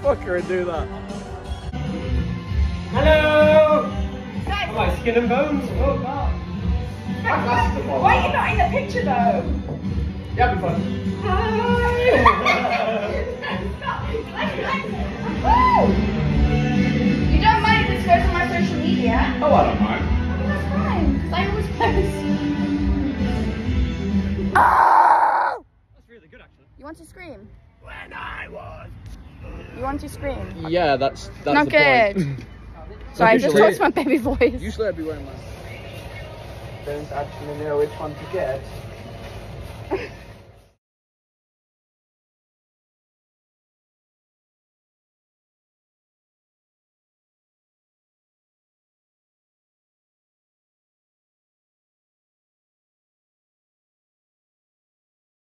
fucker and do that. Hello! Am I skin and bones? Oh god. Why are you not in the picture though? Yeah, be fun. You don't mind if this goes on my social media? Oh, I don't mind. That's fine, because I always post. That's really good actually. You want to scream? When I was. You want to scream? Yeah, that's Not the good. point. Sorry, I just Usually- talked my baby voice. Usually I'd be wearing my... Don't actually know which one to get.